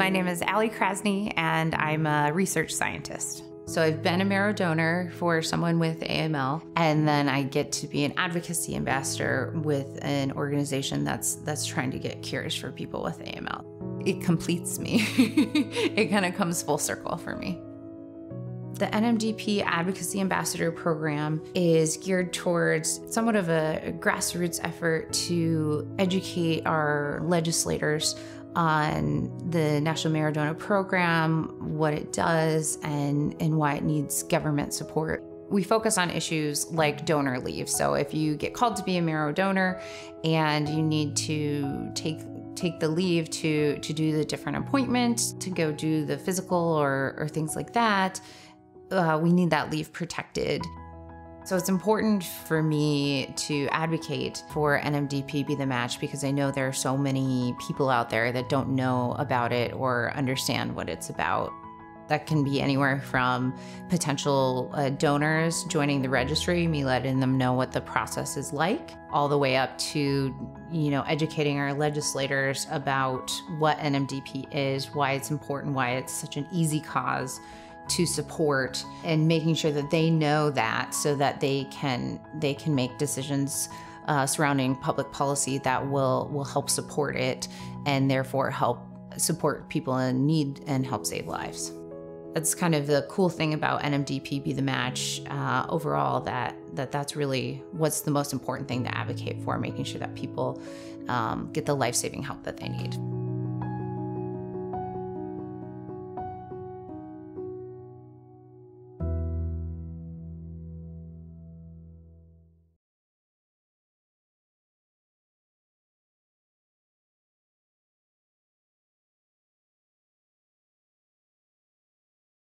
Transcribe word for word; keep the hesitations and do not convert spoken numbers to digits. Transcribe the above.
My name is Allie Krasny, and I'm a research scientist. So I've been a marrow donor for someone with A M L, and then I get to be an advocacy ambassador with an organization that's that's trying to get cures for people with A M L. It completes me. It kind of comes full circle for me. The N M D P Advocacy Ambassador Program is geared towards somewhat of a grassroots effort to educate our legislators on the National Marrow Donor Program, what it does, and, and why it needs government support. We focus on issues like donor leave. So if you get called to be a marrow donor and you need to take take the leave to, to do the different appointment, to go do the physical or, or things like that, uh, we need that leave protected. So it's important for me to advocate for N M D P Be the Match because I know there are so many people out there that don't know about it or understand what it's about. That can be anywhere from potential uh, donors joining the registry, me letting them know what the process is like, all the way up to, you know, educating our legislators about what N M D P is, why it's important, why it's such an easy cause to support, and making sure that they know that so that they can they can make decisions uh, surrounding public policy that will will help support it and therefore help support people in need and help save lives. That's kind of the cool thing about N M D P Be the Match uh, overall, that, that that's really what's the most important thing to advocate for, making sure that people um, get the life-saving help that they need.